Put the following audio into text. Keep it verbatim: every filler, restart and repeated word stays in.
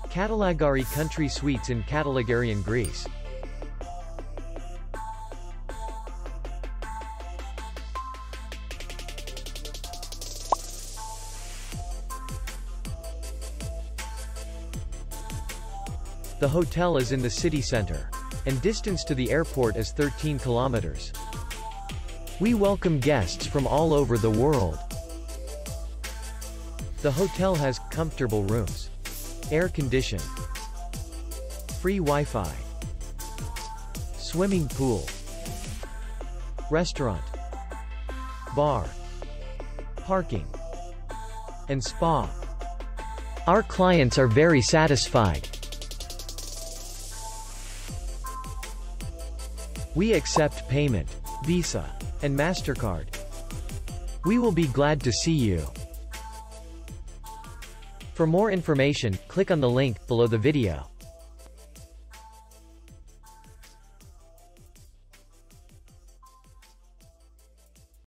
Katalagari Country Suites in Katalagarion, Greece. The hotel is in the city center, and distance to the airport is thirteen kilometers. We welcome guests from all over the world. The hotel has comfortable rooms, air-conditioned, free Wi-Fi, swimming pool, restaurant, bar, parking, and spa. Our clients are very satisfied. We accept payment, Visa, and MasterCard. We will be glad to see you. For more information, click on the link below the video.